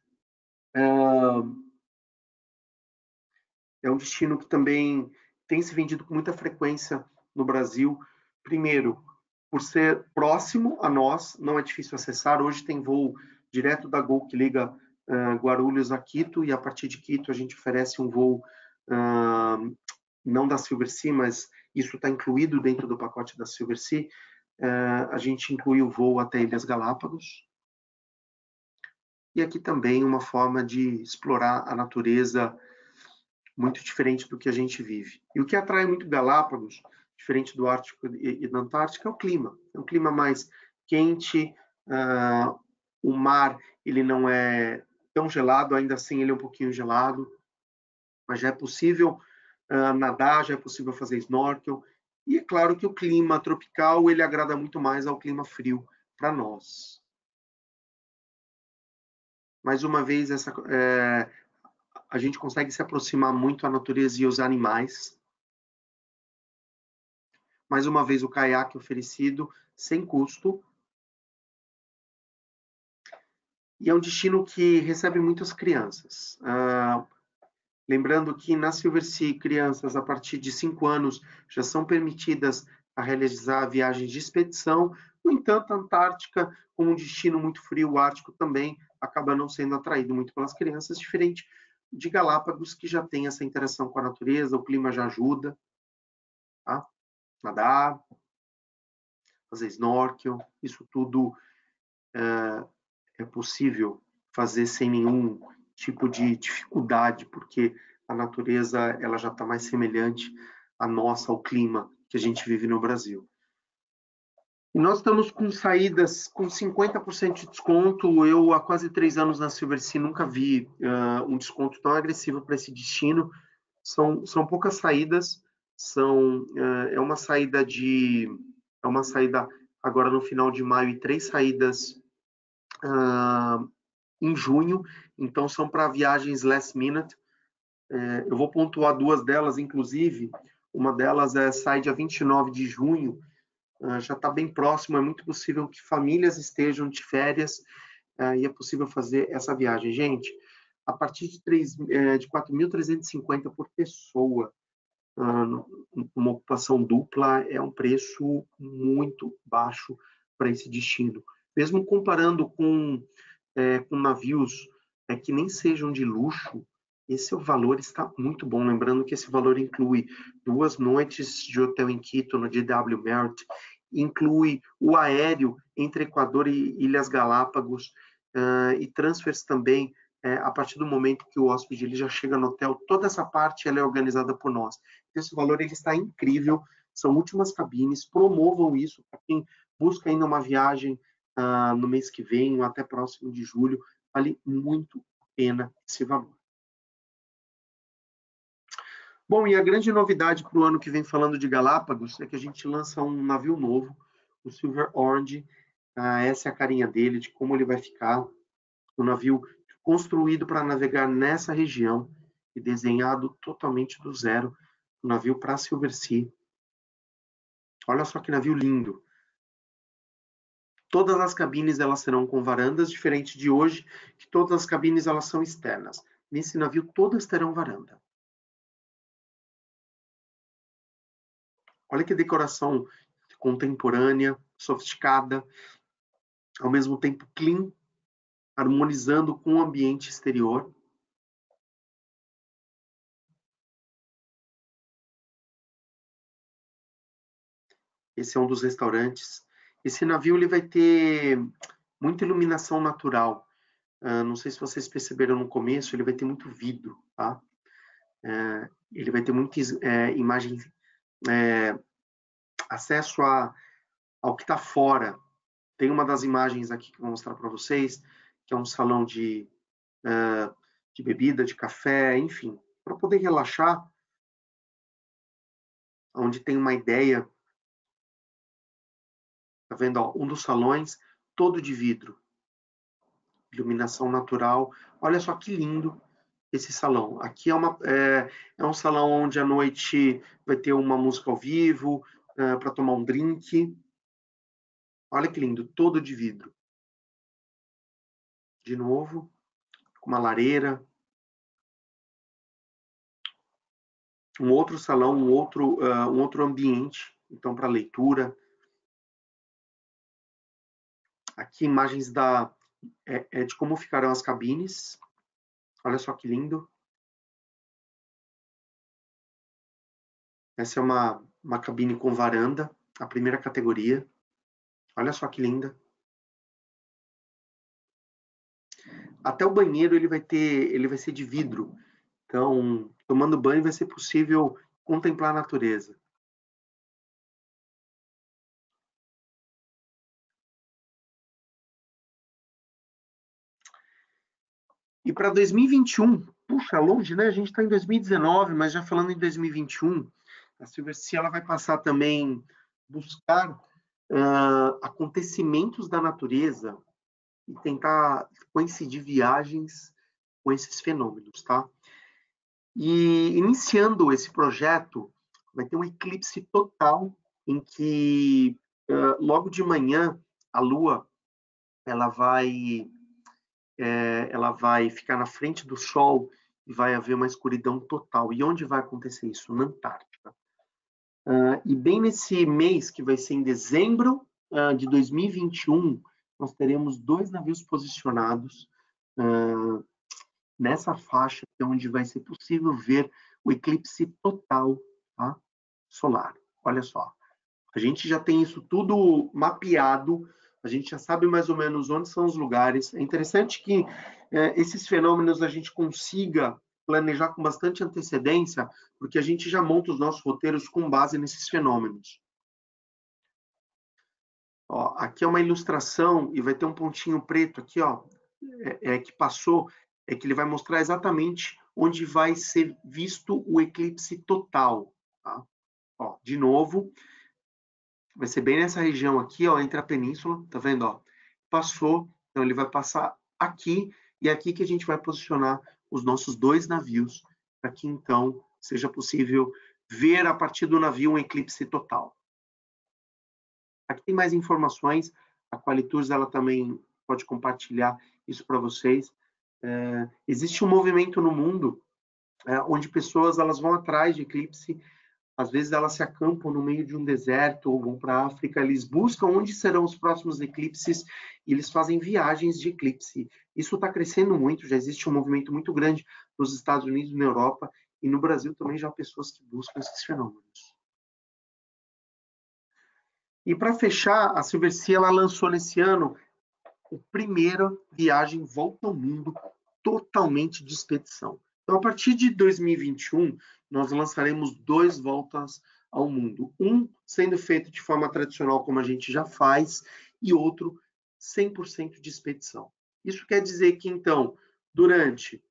C: é um destino que também tem se vendido com muita frequência no Brasil. Primeiro, por ser próximo a nós, não é difícil acessar. Hoje tem voo direto da Gol que liga Guarulhos a Quito, e a partir de Quito a gente oferece um voo não da Silversea, mas isso está incluído dentro do pacote da Silversea. A gente inclui o voo até Ilhas Galápagos. E aqui também uma forma de explorar a natureza muito diferente do que a gente vive. E o que atrai muito Galápagos, diferente do Ártico e da Antártica, é o clima. É um clima mais quente, o mar ele não é tão gelado, ainda assim ele é um pouquinho gelado, mas já é possível nadar, já é possível fazer snorkel, e é claro que o clima tropical ele agrada muito mais ao clima frio para nós. Mais uma vez, a gente consegue se aproximar muito à natureza e aos animais. Mais uma vez, o caiaque oferecido sem custo. E é um destino que recebe muitas crianças. Lembrando que na Silversea, crianças a partir de 5 anos já são permitidas a realizar viagens de expedição. No entanto, a Antártica, como um destino muito frio, o Ártico também acaba não sendo atraído muito pelas crianças, diferente de Galápagos, que já tem essa interação com a natureza, o clima já ajuda, tá? Nadar, fazer snorkel, isso tudo é possível fazer sem nenhum tipo de dificuldade, porque a natureza ela já está mais semelhante à nossa, ao clima que a gente vive no Brasil. E nós estamos com saídas com 50% de desconto. Eu, há quase 3 anos na Silversea, nunca vi um desconto tão agressivo para esse destino. São poucas saídas, é uma saída agora no final de maio e 3 saídas em junho, então são para viagens last minute. Eu vou pontuar 2 delas, inclusive. Uma delas sai dia 29 de junho, já está bem próximo, é muito possível que famílias estejam de férias e é possível fazer essa viagem. Gente, a partir de 4.350 por pessoa, uma ocupação dupla, é um preço muito baixo para esse destino. Mesmo comparando com navios que nem sejam de luxo, esse valor está muito bom. Lembrando que esse valor inclui 2 noites de hotel em Quito, no DW Marriott, inclui o aéreo entre Equador e Ilhas Galápagos, e transfers também, a partir do momento que o hóspede ele já chega no hotel. Toda essa parte ela é organizada por nós. Esse valor ele está incrível, são últimas cabines, promovam isso para quem busca ainda uma viagem no mês que vem, ou até próximo de julho, vale muito a pena esse valor. Bom, e a grande novidade para o ano que vem, falando de Galápagos, é que a gente lança um navio novo, o Silver Orange. Essa é a carinha dele, de como ele vai ficar. Um navio construído para navegar nessa região e desenhado totalmente do zero. Um navio para Silversea. Olha só que navio lindo. Todas as cabines elas serão com varandas, diferente de hoje, que todas as cabines elas são externas. Nesse navio todas terão varanda. Olha que decoração contemporânea, sofisticada, ao mesmo tempo clean, harmonizando com o ambiente exterior. Esse é um dos restaurantes. Esse navio ele vai ter muita iluminação natural. Não sei se vocês perceberam no começo, ele vai ter muito vidro, tá? Ele vai ter muitas imagens, acesso ao que está fora. Tem uma das imagens aqui que eu vou mostrar para vocês, que é um salão de bebida, de café, enfim, para poder relaxar, onde tem uma ideia. Tá vendo? Ó, um dos salões todo de vidro, iluminação natural. Olha só que lindo esse salão. Aqui é um salão onde à noite vai ter uma música ao vivo, para tomar um drink. Olha que lindo, todo de vidro. De novo, com uma lareira. Um outro salão, um outro ambiente, então, para leitura. Aqui imagens de como ficarão as cabines. Olha só que lindo. Essa é uma cabine com varanda, a primeira categoria. Olha só que linda. Até o banheiro ele vai ser de vidro. Então, tomando banho vai ser possível contemplar a natureza. E para 2021, puxa, longe, né? A gente está em 2019, mas já falando em 2021, a Silversea ela vai passar também buscar acontecimentos da natureza e tentar coincidir viagens com esses fenômenos, tá? E iniciando esse projeto, vai ter um eclipse total em que logo de manhã a Lua ela vai ficar na frente do Sol e vai haver uma escuridão total. E onde vai acontecer isso? Na Antártica. E bem nesse mês, que vai ser em dezembro de 2021, nós teremos 2 navios posicionados nessa faixa, onde vai ser possível ver o eclipse total, tá? Solar. Olha só. A gente já tem isso tudo mapeado, a gente já sabe mais ou menos onde são os lugares. É interessante que esses fenômenos a gente consiga planejar com bastante antecedência, porque a gente já monta os nossos roteiros com base nesses fenômenos. Ó, aqui é uma ilustração e vai ter um pontinho preto aqui, ó, que passou, que ele vai mostrar exatamente onde vai ser visto o eclipse total. Tá? Ó, de novo, vai ser bem nessa região aqui, ó, entre a península, tá vendo? Ó? Passou, então ele vai passar aqui, e é aqui que a gente vai posicionar os nossos 2 navios, para que então seja possível ver a partir do navio um eclipse total. Aqui tem mais informações, a Qualitours ela também pode compartilhar isso para vocês. Existe um movimento no mundo onde pessoas elas vão atrás de eclipse. Às vezes elas se acampam no meio de um deserto ou vão para a África, eles buscam onde serão os próximos eclipses e eles fazem viagens de eclipse. Isso está crescendo muito, já existe um movimento muito grande nos Estados Unidos, na Europa e no Brasil também já há pessoas que buscam esses fenômenos. E para fechar, a Silversea ela lançou nesse ano a primeira viagem volta ao mundo totalmente de expedição. Então, a partir de 2021, nós lançaremos 2 voltas ao mundo. Um sendo feito de forma tradicional, como a gente já faz, e outro 100% de expedição. Isso quer dizer que, então, durante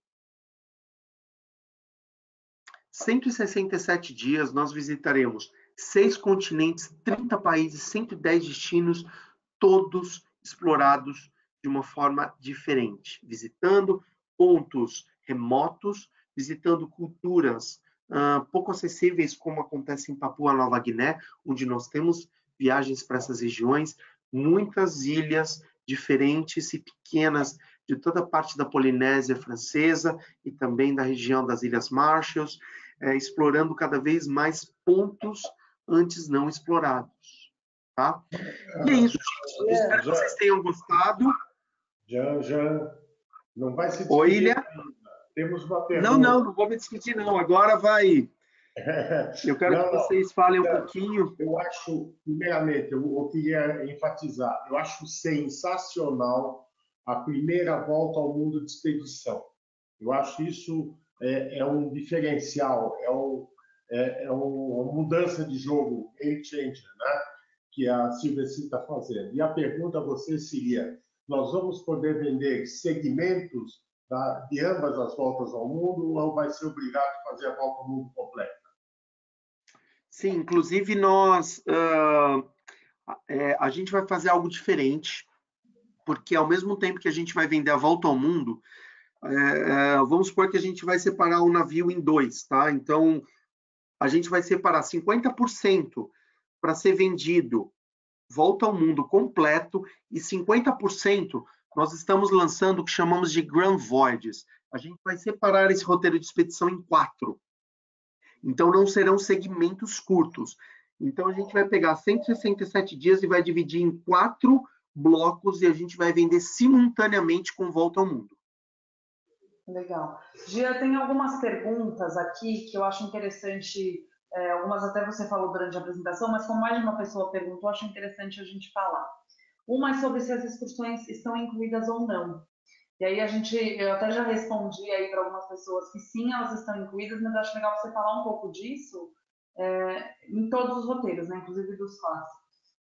C: 167 dias, nós visitaremos 6 continentes, 30 países, 110 destinos, todos explorados de uma forma diferente, visitando pontos remotos, visitando culturas pouco acessíveis, como acontece em Papua Nova Guiné, onde nós temos viagens para essas regiões, muitas ilhas diferentes e pequenas de toda a parte da Polinésia Francesa e também da região das Ilhas Marshalls, explorando cada vez mais pontos antes não explorados. Tá? E é isso, gente. Espero que vocês tenham gostado.
B: Já. Não vai se despedir.
C: Oi, Ilha.
B: Temos uma pergunta.
C: Não vou me despedir, não. Agora vai. Eu quero que vocês falem um pouquinho.
B: Eu acho, primeiramente, eu queria enfatizar, eu acho sensacional a primeira volta ao mundo de expedição. Eu acho isso é um diferencial, é uma mudança de jogo, game changer, né? Que a Silvestre está fazendo. E a pergunta a você seria, nós vamos poder vender segmentos de ambas as voltas ao mundo ou vai ser obrigado a fazer a volta ao mundo completa?
C: Sim, inclusive a gente vai fazer algo diferente, porque ao mesmo tempo que a gente vai vender a volta ao mundo, vamos supor que a gente vai separar o navio em dois, tá? Então, a gente vai separar 50% para ser vendido volta ao mundo completo e 50% nós estamos lançando o que chamamos de Grand Voyages. A gente vai separar esse roteiro de expedição em 4. Então, não serão segmentos curtos. Então, a gente vai pegar 167 dias e vai dividir em 4 blocos e a gente vai vender simultaneamente com volta ao mundo.
A: Legal. Gia, tem algumas perguntas aqui que eu acho interessante, algumas até você falou durante a apresentação, mas como mais de uma pessoa perguntou, acho interessante a gente falar. Uma é sobre se as excursões estão incluídas ou não. E aí eu até já respondi aí para algumas pessoas que sim, elas estão incluídas, mas acho legal você falar um pouco disso em todos os roteiros, né? Inclusive dos clássicos.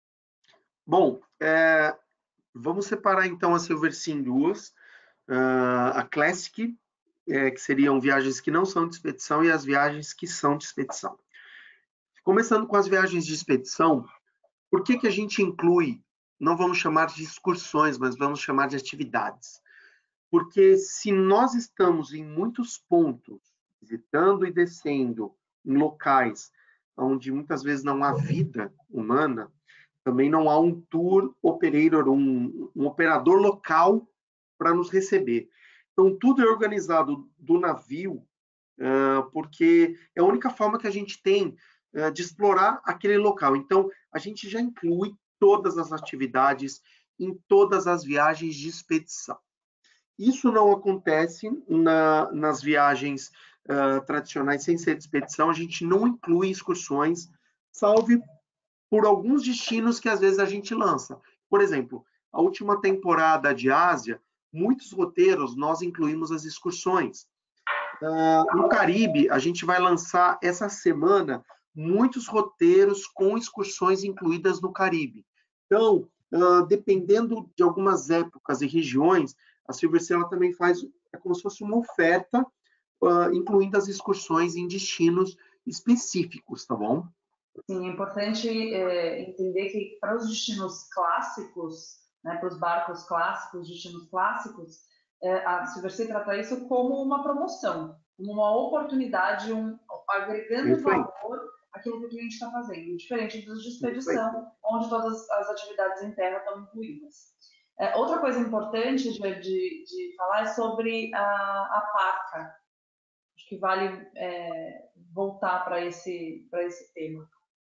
C: Bom, vamos separar então a Silversea em duas. A Classic, que seriam viagens que não são de expedição, e as viagens que são de expedição. Começando com as viagens de expedição, por que a gente inclui, não vamos chamar de excursões, mas vamos chamar de atividades? Porque se nós estamos em muitos pontos, visitando e descendo em locais onde muitas vezes não há vida humana, também não há um tour operator, um operador local para nos receber. Então, tudo é organizado do navio, porque é a única forma que a gente tem de explorar aquele local. Então, a gente já inclui todas as atividades em todas as viagens de expedição. Isso não acontece nas viagens tradicionais sem ser de expedição, a gente não inclui excursões, salvo por alguns destinos que às vezes a gente lança. Por exemplo, a última temporada de Ásia, muitos roteiros nós incluímos as excursões. No Caribe, a gente vai lançar essa semana muitos roteiros com excursões incluídas no Caribe. Então, dependendo de algumas épocas e regiões, a Silversea também faz como se fosse uma oferta, incluindo as excursões em destinos específicos, tá bom?
A: Sim, é importante entender que para os destinos clássicos, né, para os barcos clássicos, destinos clássicos, a Silversea trata isso como uma promoção, como uma oportunidade, agregando valor àquilo que o cliente está fazendo, diferente dos de expedição, onde todas as atividades em terra estão incluídas. Outra coisa importante de falar é sobre a parca. Acho que vale voltar para esse tema.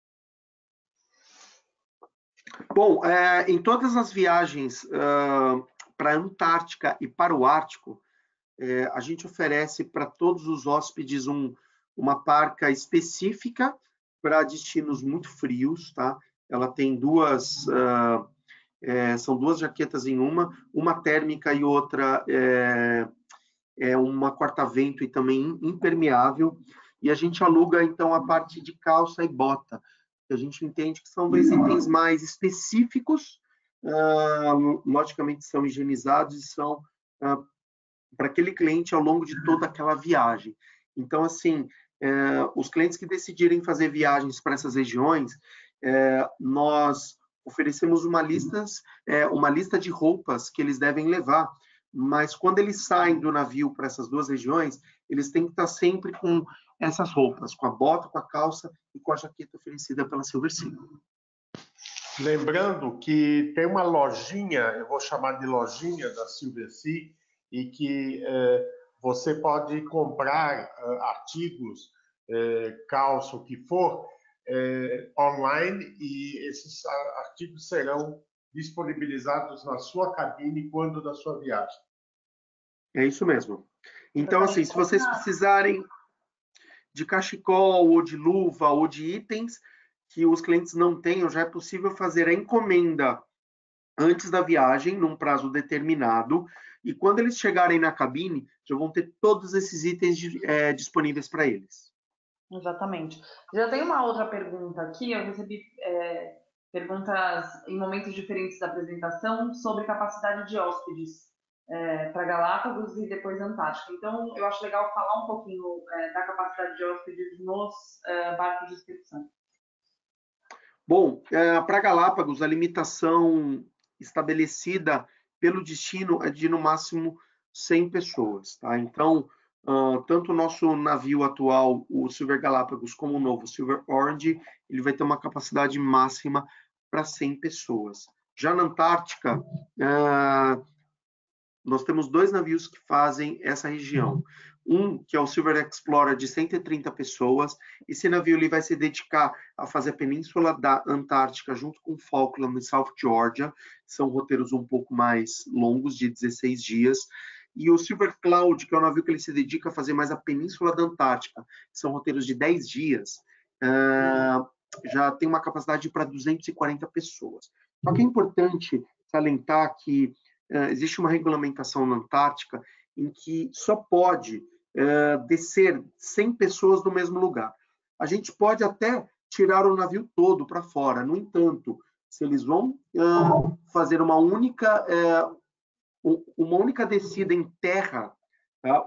C: Bom, em todas as viagens para a Antártica e para o Ártico, a gente oferece para todos os hóspedes uma parca específica para destinos muito frios, tá? Ela tem são duas jaquetas em uma térmica e outra uma corta-vento e também impermeável, e a gente aluga então a parte de calça e bota, que a gente entende que são 2 itens mais específicos, logicamente são higienizados e são para aquele cliente ao longo de toda aquela viagem. Então, assim, os clientes que decidirem fazer viagens para essas regiões, nós oferecemos uma lista de roupas que eles devem levar, mas quando eles saem do navio para essas duas regiões, eles têm que estar sempre com essas roupas, com a bota, com a calça e com a jaqueta oferecida pela Silversea.
B: Lembrando que tem uma lojinha, eu vou chamar de lojinha da Silversea, e que você pode comprar artigos, calça, o que for, online, e esses artigos serão disponibilizados na sua cabine quando da sua viagem.
C: É isso mesmo. Então, assim, se vocês precisarem de cachecol, ou de luva, ou de itens que os clientes não tenham, já é possível fazer a encomenda antes da viagem, num prazo determinado, e quando eles chegarem na cabine, já vão ter todos esses itens disponíveis para eles.
A: Exatamente. Já tem uma outra pergunta aqui, eu recebi perguntas em momentos diferentes da apresentação sobre capacidade de hóspedes para Galápagos e depois Antártica. Então, eu acho legal falar um pouquinho da capacidade de hóspedes nos barcos de expedição.
C: Bom, para Galápagos, a limitação estabelecida pelo destino é de no máximo 100 pessoas, tá? Então, tanto o nosso navio atual, o Silver Galápagos, como o novo Silver Orange, ele vai ter uma capacidade máxima para 100 pessoas. Já na Antártica, nós temos 2 navios que fazem essa região. Um, que é o Silver Explorer, de 130 pessoas. Esse navio ele vai se dedicar a fazer a Península da Antártica junto com Falkland e South Georgia. São roteiros um pouco mais longos, de 16 dias. E o Silver Cloud, que é o navio que ele se dedica a fazer mais a Península da Antártica. São roteiros de 10 dias. Já tem uma capacidade para 240 pessoas. Só que é importante salientar que existe uma regulamentação na Antártica em que só pode descer 100 pessoas no mesmo lugar. A gente pode até tirar o navio todo para fora. No entanto, se eles vão fazer uma única descida em terra, tá?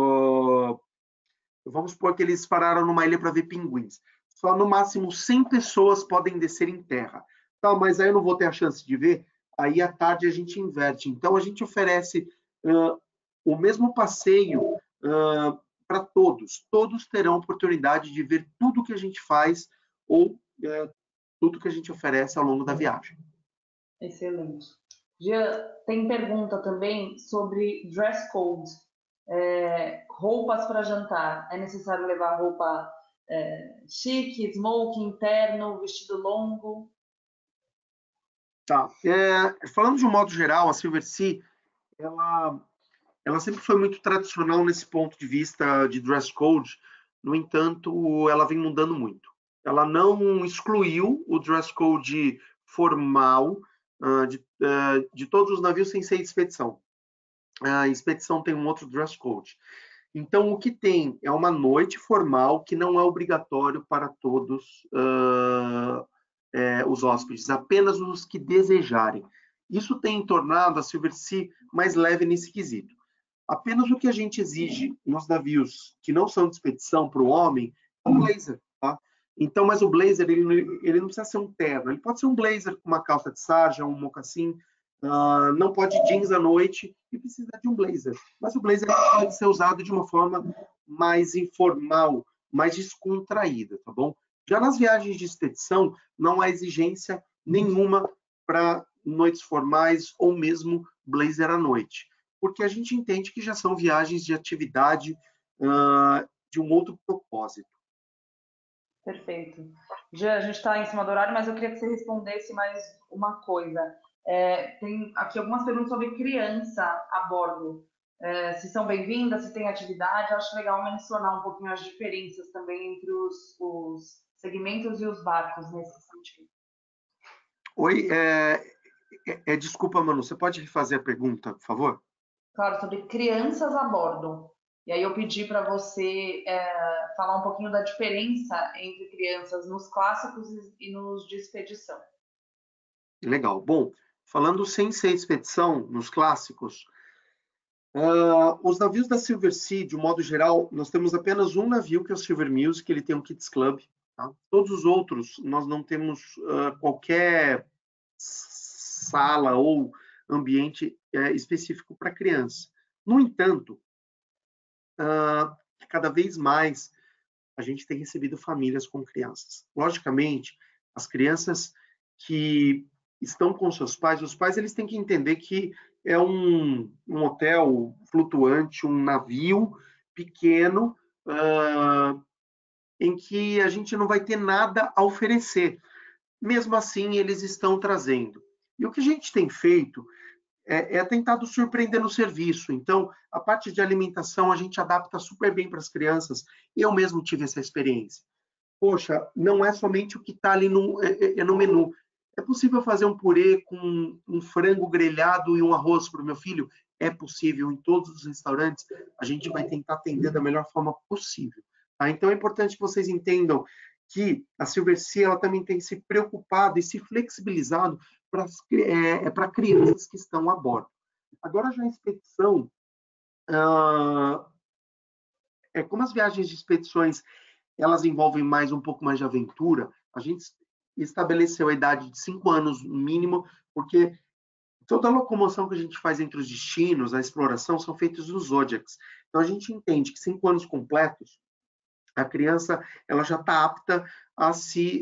C: Vamos supor que eles pararam numa ilha para ver pinguins. Só no máximo 100 pessoas podem descer em terra. Tá, mas aí eu não vou ter a chance de ver. Aí à tarde a gente inverte. Então a gente oferece o mesmo passeio para todos. Todos terão oportunidade de ver tudo que a gente faz ou tudo que a gente oferece ao longo da viagem.
A: Excelente. Já tem pergunta também sobre dress code. Roupas para jantar. É necessário levar roupa chique, smoking, interno, vestido longo?
C: Tá. Falando de um modo geral, a Silversea, ela sempre foi muito tradicional nesse ponto de vista de dress code. No entanto, ela vem mudando muito. Ela não excluiu o dress code formal de todos os navios sem ser expedição. A expedição tem um outro dress code. Então, o que tem é uma noite formal que não é obrigatório para todos os hóspedes, apenas os que desejarem. Isso tem tornado a Silversea mais leve nesse quesito. Apenas o que a gente exige nos navios que não são de expedição para o homem é um blazer, tá? Então, mas o blazer, ele não precisa ser um terno, ele pode ser um blazer com uma calça de sarja, um mocassim, não pode jeans à noite e precisa de um blazer. Mas o blazer pode ser usado de uma forma mais informal, mais descontraída, tá bom? Já nas viagens de expedição, não há exigência nenhuma para noites formais ou mesmo blazer à noite, porque a gente entende que já são viagens de atividade de um outro propósito.
A: Perfeito. Já a gente está em cima do horário, mas eu queria que você respondesse mais uma coisa. Tem aqui algumas perguntas sobre criança a bordo. Se são bem-vindas, se tem atividade. Eu acho legal mencionar um pouquinho as diferenças também entre os segmentos e os barcos nesse sentido.
C: Oi, desculpa, Manu, você pode refazer a pergunta, por favor?
A: Claro, sobre crianças a bordo. E aí eu pedi para você falar um pouquinho da diferença entre crianças nos clássicos e nos de expedição.
C: Legal. Bom, falando sem ser expedição, nos clássicos, os navios da Silversea, de um modo geral, nós temos apenas um navio, que é o Silver Music, ele tem um Kids Club. Tá? Todos os outros, nós não temos qualquer sala ou ambiente específico para criança. No entanto, cada vez mais a gente tem recebido famílias com crianças. Logicamente, as crianças que estão com seus pais, os pais eles têm que entender que é um hotel flutuante, um navio pequeno, em que a gente não vai ter nada a oferecer. Mesmo assim, eles estão trazendo. E o que a gente tem feito é tentado surpreender no serviço. Então, a parte de alimentação a gente adapta super bem para as crianças. Eu mesmo tive essa experiência. Poxa, não é somente o que está ali no menu. É possível fazer um purê com um frango grelhado e um arroz para o meu filho? É possível, em todos os restaurantes. A gente vai tentar atender da melhor forma possível. Tá? Então, é importante que vocês entendam que a Silversea ela também tem se preocupado e se flexibilizado para crianças que estão a bordo. Agora, já a expedição, como as viagens de expedições elas envolvem um pouco mais de aventura, a gente estabeleceu a idade de 5 anos no mínimo, porque toda a locomoção que a gente faz entre os destinos, a exploração, são feitos nos Zodiacs. Então, a gente entende que 5 anos completos, a criança ela já está apta a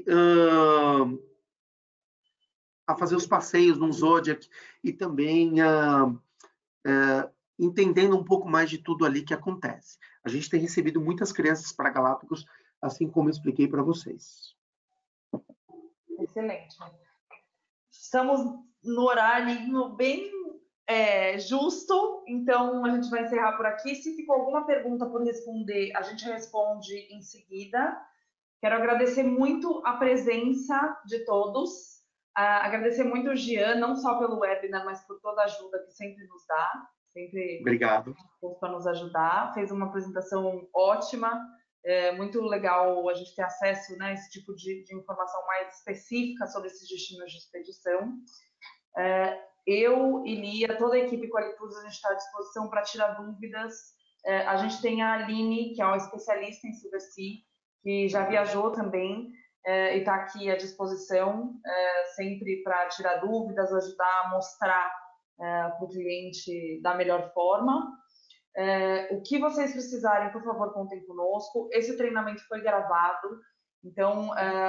C: a fazer os passeios num Zodiac e também entendendo um pouco mais de tudo ali que acontece. A gente tem recebido muitas crianças para Galápagos, assim como eu expliquei para vocês.
A: Excelente. Estamos no horário bem justo, então a gente vai encerrar por aqui. Se ficou alguma pergunta por responder, a gente responde em seguida. Quero agradecer muito a presença de todos, agradecer muito o Jean, não só pelo webinar, mas por toda a ajuda que sempre nos dá, sempre
C: Obrigado.
A: para nos ajudar. Fez uma apresentação ótima, muito legal a gente ter acesso, né, a esse tipo de informação mais específica sobre esses destinos de expedição. Eu e Lia, toda a equipe Qualitus, a gente está à disposição para tirar dúvidas. A gente tem a Aline, que é uma especialista em Silversea, que já viajou também e está aqui à disposição, sempre para tirar dúvidas, ajudar a mostrar para o cliente da melhor forma. O que vocês precisarem, por favor, contem conosco. Esse treinamento foi gravado, então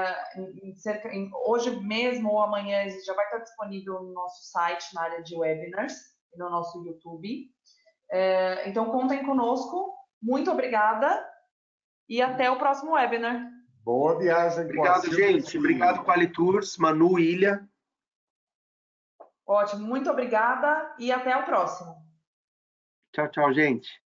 A: hoje mesmo ou amanhã já vai estar disponível no nosso site, na área de webinars, e no nosso YouTube. Então contem conosco. Muito obrigada e até o próximo webinar.
B: Boa viagem.
C: Obrigado, gente. Obrigado, Qualitours, Manu, Ilha.
A: Ótimo, muito obrigada e até o próximo.
C: Tchau, tchau, gente.